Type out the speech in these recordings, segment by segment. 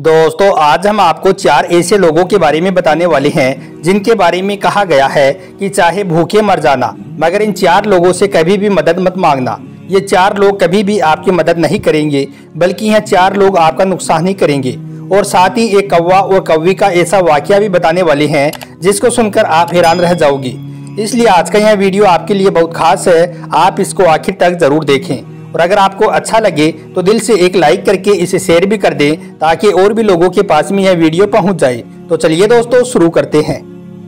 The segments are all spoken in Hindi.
दोस्तों आज हम आपको 4 ऐसे लोगों के बारे में बताने वाले हैं जिनके बारे में कहा गया है कि चाहे भूखे मर जाना मगर इन 4 लोगों से कभी भी मदद मत मांगना। ये 4 लोग कभी भी आपकी मदद नहीं करेंगे बल्कि यह 4 लोग आपका नुकसान ही करेंगे। और साथ ही एक कौवा और कौवी का ऐसा वाकया भी बताने वाले हैं जिसको सुनकर आप हैरान रह जाओगी। इसलिए आज का यह वीडियो आपके लिए बहुत खास है, आप इसको आखिर तक जरूर देखें। और अगर आपको अच्छा लगे तो दिल से एक लाइक करके इसे शेयर भी कर दें ताकि और भी लोगों के पास में यह वीडियो पहुंच जाए। तो चलिए दोस्तों शुरू करते हैं।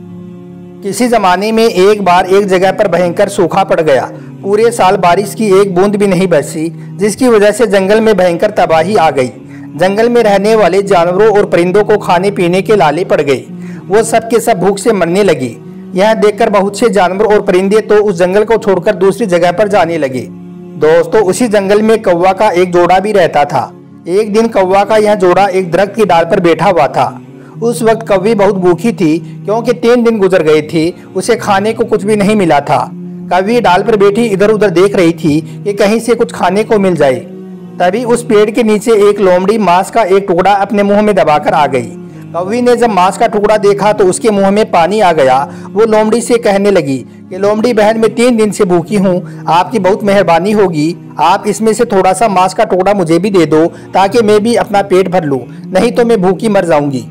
किसी जमाने में एक बार एक जगह पर भयंकर सूखा पड़ गया। पूरे साल बारिश की एक बूंद भी नहीं बरसी, जिसकी वजह से जंगल में भयंकर तबाही आ गई। जंगल में रहने वाले जानवरों और परिंदों को खाने पीने के लाले पड़ गए। वो सब के सब भूख से मरने लगे। यह देखकर बहुत से जानवर और परिंदे तो उस जंगल को छोड़कर दूसरी जगह पर जाने लगे। दोस्तों उसी जंगल में कौवा का एक जोड़ा भी रहता था। एक दिन कौवा का यह जोड़ा एक दरख्त की डाल पर बैठा हुआ था। उस वक्त कौवी बहुत भूखी थी क्योंकि 3 दिन गुजर गए थे, उसे खाने को कुछ भी नहीं मिला था। कौवी डाल पर बैठी इधर उधर देख रही थी कि कहीं से कुछ खाने को मिल जाए। तभी उस पेड़ के नीचे एक लोमड़ी मांस का एक टुकड़ा अपने मुंह में दबाकर आ गई। कौवी ने जब मांस का टुकड़ा देखा तो उसके मुंह में पानी आ गया। वो लोमड़ी से कहने लगी कि लोमड़ी बहन, मैं 3 दिन से भूखी हूँ, आपकी बहुत मेहरबानी होगी, आप इसमें से थोड़ा सा मांस का टुकड़ा मुझे भी दे दो ताकि मैं भी अपना पेट भर लूँ, नहीं तो मैं भूखी मर जाऊंगी।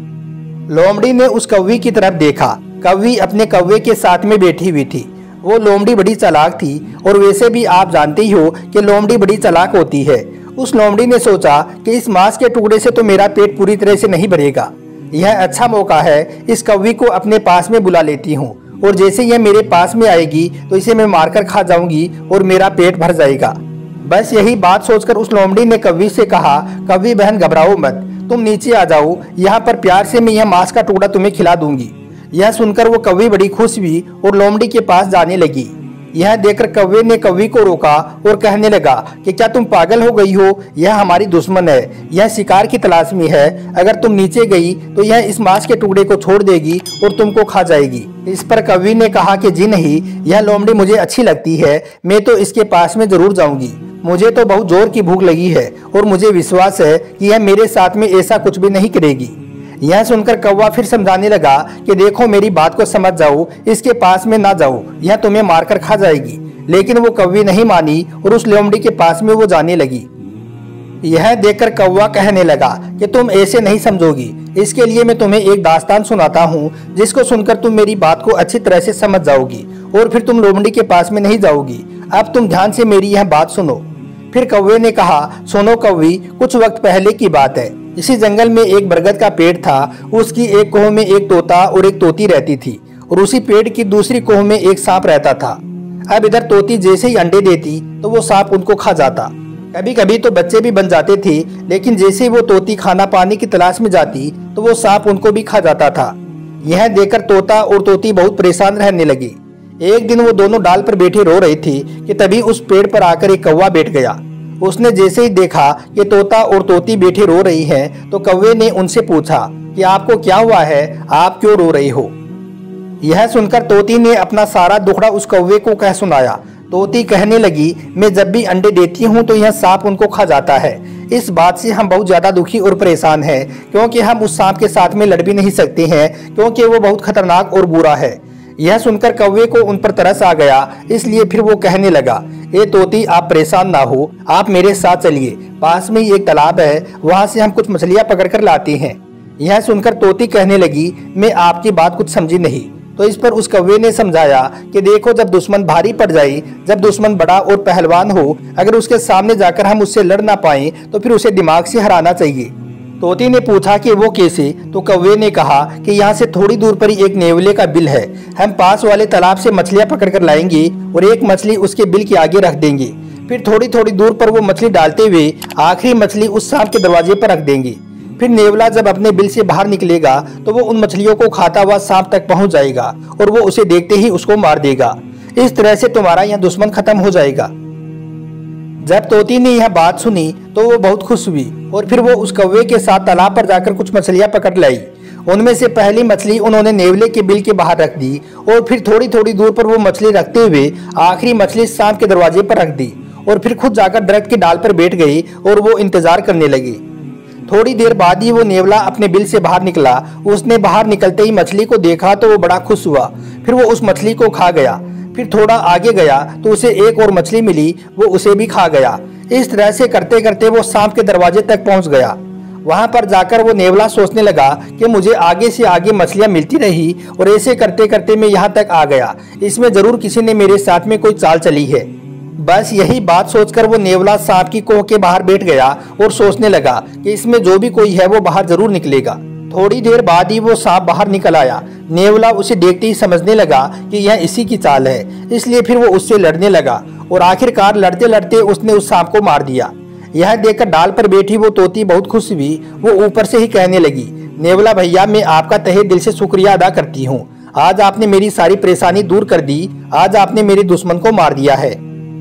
लोमड़ी ने उस कौवी की तरफ देखा। कौवी अपने कौवे के साथ में बैठी हुई थी। वो लोमड़ी बड़ी चालाक थी और वैसे भी आप जानते ही हो कि लोमड़ी बड़ी चालाक होती है। उस लोमड़ी ने सोचा कि इस मांस के टुकड़े से तो मेरा पेट पूरी तरह से नहीं भरेगा, यह अच्छा मौका है, इस कौवी को अपने पास में बुला लेती हूँ और जैसे यह मेरे पास में आएगी तो इसे मैं मारकर खा जाऊंगी और मेरा पेट भर जाएगा। बस यही बात सोचकर उस लोमड़ी ने कौवी से कहा, कौवी बहन घबराओ मत, तुम नीचे आ जाओ, यहाँ पर प्यार से मैं यह मांस का टुकड़ा तुम्हें खिला दूंगी। यह सुनकर वो कौवी बड़ी खुश हुई और लोमड़ी के पास जाने लगी। यह देखकर कौवे ने कौवी को रोका और कहने लगा कि क्या तुम पागल हो गई हो, यह हमारी दुश्मन है, यह शिकार की तलाश में है, अगर तुम नीचे गई तो यह इस मांस के टुकड़े को छोड़ देगी और तुमको खा जाएगी। इस पर कौवी ने कहा कि जी नहीं, यह लोमड़ी मुझे अच्छी लगती है, मैं तो इसके पास में जरूर जाऊंगी, मुझे तो बहुत जोर की भूख लगी है और मुझे विश्वास है कि यह मेरे साथ में ऐसा कुछ भी नहीं करेगी। यह सुनकर कौवा फिर समझाने लगा कि देखो मेरी बात को समझ जाओ, इसके पास में ना जाओ, यह तुम्हें मारकर खा जाएगी। लेकिन वो कौवी नहीं मानी और उस लोमड़ी के पास में वो जाने लगी। यह देखकर कौवा कहने लगा कि तुम ऐसे नहीं समझोगी, इसके लिए मैं तुम्हें एक दास्तान सुनाता हूँ जिसको सुनकर तुम मेरी बात को अच्छी तरह से समझ जाओगी और फिर तुम लोमड़ी के पास में नहीं जाओगी। अब तुम ध्यान से मेरी यह बात सुनो। फिर कौवे ने कहा, सुनो कौवी, कुछ वक्त पहले की बात है। इसी जंगल में एक बरगद का पेड़ था। उसकी एक कोह में एक तोता और एक तोती रहती थी और उसी पेड़ की दूसरी कोह में एक सांप रहता था। अब इधर तोती जैसे ही अंडे देती तो वो सांप उनको खा जाता। कभी कभी तो बच्चे भी बन जाते थे, लेकिन जैसे ही वो तोती खाना पानी की तलाश में जाती तो वो सांप उनको भी खा जाता था। यह देखकर तोता और तोती बहुत परेशान रहने लगे। एक दिन वो दोनों डाल पर बैठे रो रहे थे कि तभी उस पेड़ पर आकर एक कौवा बैठ गया। उसने जैसे ही देखा कि तोता और तोती बैठे रो रही हैं, तो कौवे ने उनसे पूछा कि आपको क्या हुआ है, आप क्यों रो रही हो। यह सुनकर तोती ने अपना सारा दुखड़ा उस कौवे को कह सुनाया। तोती कहने लगी, मैं जब भी अंडे देती हूँ तो यह सांप उनको खा जाता है। इस बात से हम बहुत ज्यादा दुखी और परेशान हैं क्योंकि हम उस सांप के साथ में लड़ भी नहीं सकते हैं क्योंकि वो बहुत खतरनाक और बुरा है। यह सुनकर कौवे को उन पर तरस आ गया, इसलिए फिर वो कहने लगा, ए तोती आप परेशान ना हो, आप मेरे साथ चलिए, पास में ही एक तालाब है, वहां से हम कुछ मछलियां पकड़ कर लाते हैं। यह सुनकर तोती कहने लगी, मैं आपकी बात कुछ समझी नहीं। तो इस पर उस कौवे ने समझाया कि देखो जब दुश्मन भारी पड़ जाए, जब दुश्मन बड़ा और पहलवान हो, अगर उसके सामने जाकर हम उससे लड़ ना पाए तो फिर उसे दिमाग से हराना चाहिए। तोती ने पूछा कि वो कैसे, तो कौवे ने कहा कि यहाँ से थोड़ी दूर पर ही एक नेवले का बिल है, हम पास वाले तालाब से मछलियां पकड़कर लाएंगे और एक मछली उसके बिल के आगे रख देंगे। फिर थोड़ी थोड़ी दूर पर वो मछली डालते हुए आखिरी मछली उस सांप के दरवाजे पर रख देंगे। फिर नेवला जब अपने बिल से बाहर निकलेगा तो वो उन मछलियों को खाता हुआ सांप तक पहुंच जाएगा और वो उसे देखते ही उसको मार देगा। इस तरह से तुम्हारा यह दुश्मन खत्म हो जाएगा। जब तोती ने यह बात सुनी तो वो बहुत खुश हुई और फिर वो उस कौवे के साथ तालाब पर जाकर कुछ मछलियां पकड़ लाई। उनमें से पहली मछली उन्होंने नेवले के बिल के बाहर रख दी और फिर थोड़ी थोड़ी दूर पर वो मछली रखते हुए आखिरी मछली सांप के दरवाजे पर रख दी और फिर खुद जाकर दरख्त की डाल पर बैठ गई और वो इंतजार करने लगी। थोड़ी देर बाद ही वो नेवला अपने बिल से बाहर निकला। उसने बाहर निकलते ही मछली को देखा तो वो बड़ा खुश हुआ। फिर वो उस मछली को खा गया। फिर थोड़ा आगे गया तो उसे एक और मछली मिली, वो उसे भी खा गया। इस तरह से करते करते वो सांप के दरवाजे तक पहुंच गया। वहां पर जाकर वो नेवला सोचने लगा कि मुझे आगे से आगे मछलियां मिलती रही और ऐसे करते करते मैं यहाँ तक आ गया। इसमें जरूर किसी ने मेरे साथ में कोई चाल चली है। बस यही बात सोचकर वो नेवला सांप की कोह के बाहर बैठ गया और सोचने लगा कि इसमें जो भी कोई है वो बाहर जरूर निकलेगा। थोड़ी देर बाद ही वो सांप बाहर निकल आया। नेवला उसे देखते ही समझने लगा कि यह इसी की चाल है, इसलिए फिर वो उससे लड़ने लगा और आखिरकार लड़ते लड़ते उसने उस सांप को मार दिया। यह देखकर डाल पर बैठी वो तोती बहुत खुश हुई। वो ऊपर से ही कहने लगी, नेवला भैया, मैं आपका तहे दिल से शुक्रिया अदा करती हूँ। आज आपने मेरी सारी परेशानी दूर कर दी। आज आपने मेरे दुश्मन को मार दिया है।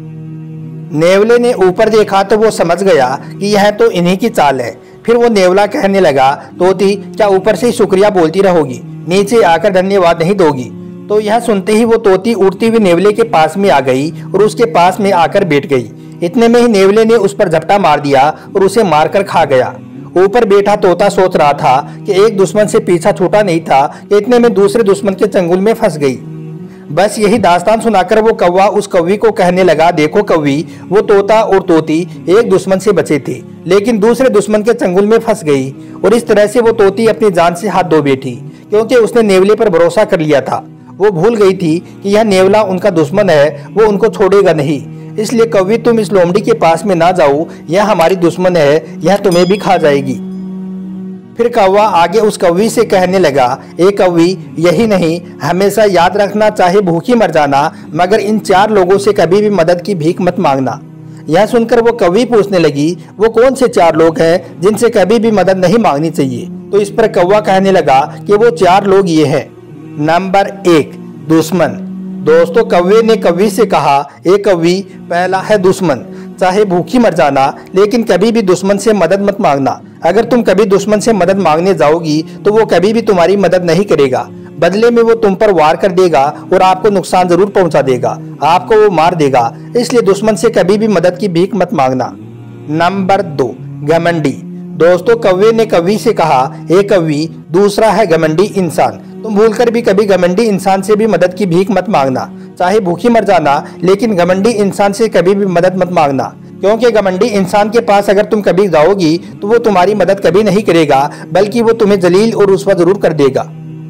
नेवले ने ऊपर देखा तो वो समझ गया कि यह तो इन्हीं की चाल है। फिर वो नेवला कहने लगा, तोती, क्या ऊपर से शुक्रिया बोलती रहोगी, नीचे आकर धन्यवाद नहीं दोगी? तो यह सुनते ही वो तोती उड़ती हुई नेवले के पास में आ गई और उसके पास में आकर बैठ गई। इतने में ही नेवले ने उस पर झपटा मार दिया और उसे मारकर खा गया। ऊपर बैठा तोता सोच रहा था कि एक दुश्मन से पीछा छूटा नहीं था कि इतने में दूसरे दुश्मन के चंगुल में फंस गई। बस यही दास्तान सुनाकर वो कौवा उस कौवी को कहने लगा, देखो कौवी, वो तोता और तोती एक दुश्मन से बचे थे, लेकिन दूसरे दुश्मन के चंगुल में फंस गई। और इस तरह से वो तोती अपनी जान से हाथ धो बैठी, क्योंकि उसने नेवले पर भरोसा कर लिया था। वो भूल गई थी कि यह नेवला उनका दुश्मन है, वो उनको छोड़ेगा नहीं। इसलिए कौवी, तुम इस लोमड़ी के पास में ना जाओ, यह हमारी दुश्मन है, यह तुम्हें भी खा जाएगी। फिर कौवा आगे उस कौवी से कहने लगा, ए कौवी, यही नहीं, हमेशा याद रखना, चाहे भूखी मर जाना, मगर इन 4 लोगों से कभी भी मदद की भीख मत मांगना। यह सुनकर वो कौवी पूछने लगी, वो कौन से 4 लोग हैं जिनसे कभी भी मदद नहीं मांगनी चाहिए? तो इस पर कौवा कहने लगा कि वो 4 लोग ये हैं। नंबर 1, दुश्मन। दोस्तों, कौवे ने कौवी से कहा, ए कौवी, पहला है दुश्मन। चाहे भूखी मर जाना, लेकिन कभी भी दुश्मन से मदद मत मांगना। अगर तुम कभी दुश्मन से मदद मांगने जाओगी तो वो कभी भी तुम्हारी मदद नहीं करेगा। बदले में वो तुम पर वार कर देगा और आपको नुकसान जरूर पहुंचा देगा, आपको वो मार देगा। इसलिए दुश्मन से कभी भी मदद की भीख मत मांगना। नंबर 2, घमंडी। दोस्तों, कौवे ने कौवी से कहा, ए कौवी, दूसरा है घमंडी इंसान। तुम भूलकर भी कभी घमंडी इंसान से भी मदद की भीख मत मांगना। चाहे भूखी मर जाना, लेकिन घमंडी इंसान से कभी भी मदद मत मांगना, क्योंकि घमंडी इंसान के पास अगर तुम कभी जाओगी तो वो तुम्हारी मदद कभी नहीं करेगा, बल्कि वो तुम्हें जलील और रुस्वा जरूर कर देगा।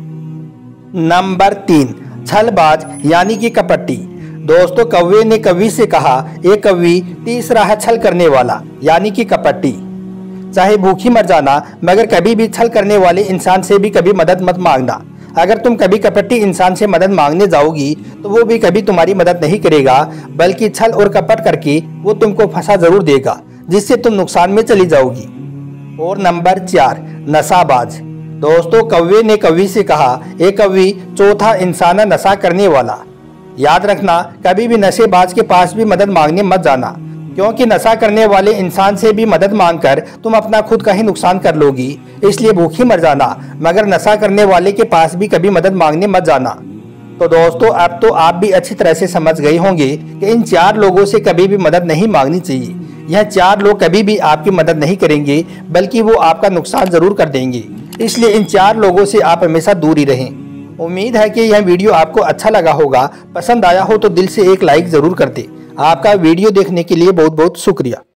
नंबर 3, छलबाज यानी कि कपटी। दोस्तों, कौवे ने कौवी से कहा, ए कौवी, तीसरा है छल करने वाला यानी कि कपटी। चाहे भूखी मर जाना, मगर कभी भी छल करने वाले इंसान से भी कभी मदद मत मांगना। अगर तुम कभी कपटी इंसान से मदद मांगने जाओगी तो वो भी कभी तुम्हारी मदद नहीं करेगा, बल्कि छल और कपट करके वो तुमको फंसा जरूर देगा, जिससे तुम नुकसान में चली जाओगी। और नंबर 4, नशाबाज। दोस्तों, कौवे ने कौवी से कहा, ए कौवी, चौथा इंसान है नशा करने वाला। याद रखना, कभी भी नशेबाज के पास भी मदद मांगने मत जाना, क्योंकि नशा करने वाले इंसान से भी मदद मांगकर तुम अपना खुद का ही नुकसान कर लोगी। इसलिए भूखी मर जाना, मगर नशा करने वाले के पास भी कभी मदद मांगने मत जाना। तो दोस्तों, अब तो आप भी अच्छी तरह से समझ गए होंगे कि इन 4 लोगों से कभी भी मदद नहीं मांगनी चाहिए। यह 4 लोग कभी भी आपकी मदद नहीं करेंगे, बल्कि वो आपका नुकसान जरूर कर देंगे। इसलिए इन 4 लोगों से आप हमेशा दूर ही रहें। उम्मीद है कि यह वीडियो आपको अच्छा लगा होगा। पसंद आया हो तो दिल से एक लाइक जरूर कर दें। आपका वीडियो देखने के लिए बहुत बहुत शुक्रिया।